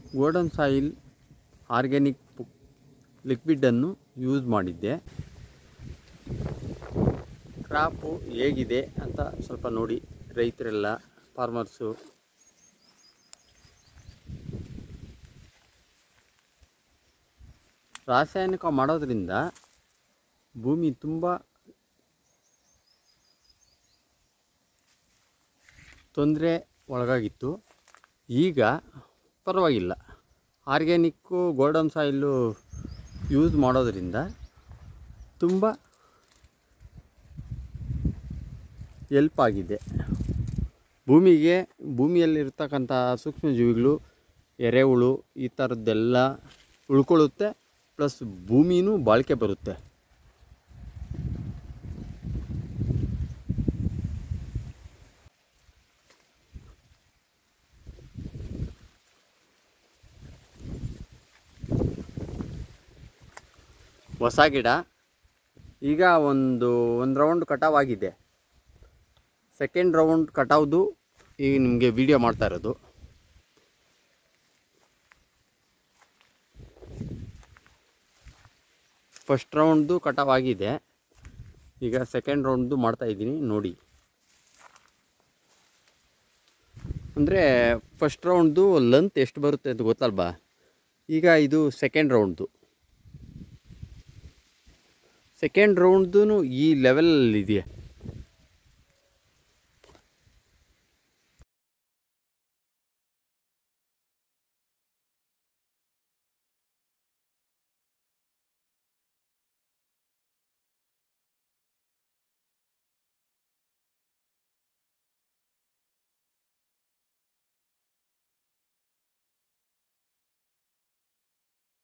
Golden soil organic ಲಿಕ್ವಿಡನ್ನು use ಮಾಡಿದ್ದೆ. Crop ಹೇಗಿದೆ ಅಂತ ಸ್ವಲ್ಪ ನೋಡಿ ರೈತರೆಲ್ಲ, ಫಾರ್ಮರ್ಸು. ರಾಸಾಯನಿಕ ಮಾಡೋದ್ರಿಂದ ಭೂಮಿ ತುಂಬ ತೊಂದರೆ ಒಳಗಾಗಿತ್ತು. ಈಗ ಪರವಾಗಿಲ್ಲ. ಆರ್ಗ್ಯಾನಿಕ್ಕು ಗೋಲ್ಡನ್ ಸಾಯಿಲು ಯೂಸ್ ಮಾಡೋದ್ರಿಂದ ತುಂಬ ಹೆಲ್ಪ್ ಆಗಿದೆ. ಭೂಮಿಯಲ್ಲಿರ್ತಕ್ಕಂಥ ಸೂಕ್ಷ್ಮಜೀವಿಗಳು, ಎರೆಹುಳು ಈ ಥರದ್ದೆಲ್ಲ ಉಳ್ಕೊಳ್ಳುತ್ತೆ. ಪ್ಲಸ್ ಭೂಮಿನೂ ಬಾಳಿಕೆ ಬರುತ್ತೆ. ಹೊಸ ಗಿಡ ಈಗ ಒಂದು ರೌಂಡ್ ಕಟಾವಾಗಿದೆ. ಸೆಕೆಂಡ್ ರೌಂಡ್ ಕಟಾವ್ದು ಈಗ ನಿಮಗೆ ವಿಡಿಯೋ ಮಾಡ್ತಾ ಇರೋದು. ಫಸ್ಟ್ ರೌಂಡ್ದು ಕಟಾವಾಗಿದೆ, ಈಗ ಸೆಕೆಂಡ್ ರೌಂಡ್ದು ಮಾಡ್ತಾಯಿದ್ದೀನಿ ನೋಡಿ. ಅಂದರೆ ಫಸ್ಟ್ ರೌಂಡ್ದು ಲೆಂತ್ ಎಷ್ಟು ಬರುತ್ತೆ ಅಂತ ಗೊತ್ತಲ್ವಾ. ಈಗ ಇದು ಸೆಕೆಂಡ್ ರೌಂಡ್ದು. ಸೆಕೆಂಡ್ ರೌಂಡ್ದು ಈ ಲೆವೆಲಲ್ಲಿದೆಯಾ.